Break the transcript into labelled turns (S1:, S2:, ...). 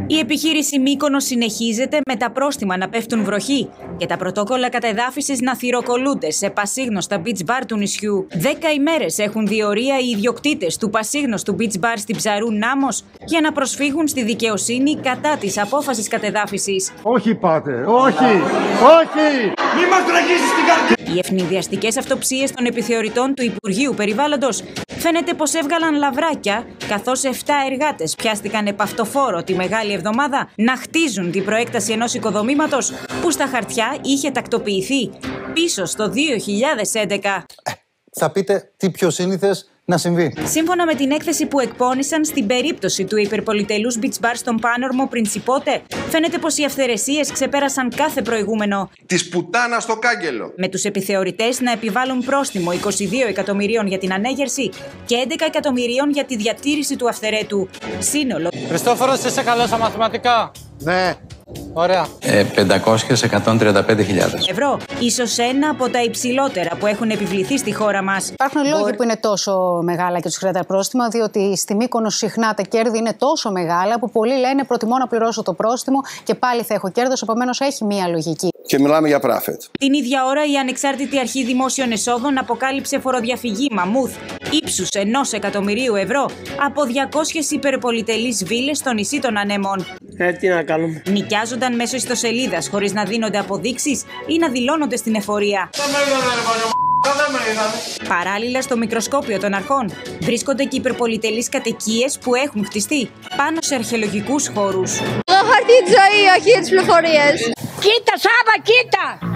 S1: Η επιχείρηση Μύκονος συνεχίζεται με τα πρόστιμα να πέφτουν βροχή και τα πρωτόκολλα κατεδάφισης να θυροκολούνται σε πασίγνωστα beach bar του νησιού. 10 ημέρες έχουν διορία οι ιδιοκτήτες του πασίγνωστου beach bar στην Ψαρού Νάμος για να προσφύγουν στη δικαιοσύνη κατά της απόφασης κατεδάφισης.
S2: Όχι, πάτερ, όχι, όχι!
S3: Μη μας τραγίσεις την καρδιά!
S1: Οι ευνηδιαστικές αυτοψίες των επιθεωρητών του Υπουργείου Περιβάλλοντος φαίνεται πως έβγαλαν λαβράκια, καθώς 7 εργάτες πιάστηκαν επαυτοφόρο τη Μεγάλη Εβδομάδα να χτίζουν την προέκταση ενός οικοδομήματος που στα χαρτιά είχε τακτοποιηθεί πίσω στο 2011.
S4: Θα πείτε τι πιο σύνηθες να συμβεί.
S1: Σύμφωνα με την έκθεση που εκπώνησαν στην περίπτωση του υπερπολιτελούς beach bar στον Πάνορμο Πρινσιπότε, φαίνεται πως οι αυθαιρεσίες ξεπέρασαν κάθε προηγούμενο.
S3: Της πουτάνας στο κάγκελο.
S1: Με τους επιθεωρητές να επιβάλλουν πρόστιμο 22 εκατομμυρίων για την ανέγερση και 11 εκατομμυρίων για τη διατήρηση του αυθαιρέτου. Σύνολο.
S5: Χριστόφορος, είσαι καλός στα μαθηματικά?
S2: Ναι.
S5: Ωραία.
S4: 5135.000
S1: ευρώ. Ίσως ένα από τα υψηλότερα που έχουν επιβληθεί στη χώρα μας.
S6: Υπάρχουν λόγοι που είναι τόσο μεγάλα και τους χρειάζεται πρόστιμο, διότι στη Μύκονος συχνά τα κέρδη είναι τόσο μεγάλα που πολλοί λένε προτιμώ να πληρώσω το πρόστιμο και πάλι θα έχω κέρδος, επομένως έχει μία λογική.
S3: Και μιλάμε για πράφετ.
S1: Την ίδια ώρα η Ανεξάρτητη Αρχή Δημόσιων Εσόδων αποκάλυψε φοροδιαφυγή μαμούθ ύψους 1 εκατομμυρίου ευρώ από 200 υπερπολιτελείς βίλες στο νησί των Ανέμων.
S7: Τι να κάνουμε.
S1: Νοικιάζονταν μέσω ιστοσελίδας χωρίς να δίνονται αποδείξεις ή να δηλώνονται στην εφορία. Παράλληλα, στο μικροσκόπιο των αρχών βρίσκονται και υπερπολιτελείς κατοικίες που έχουν χτιστεί πάνω σε αρχαιολογικούς χώρους.
S8: Εγώ έχω έρθει τη ζωή, όχι τις πληροφορίες.
S9: Κοίτα, Σάβα, κοίτα!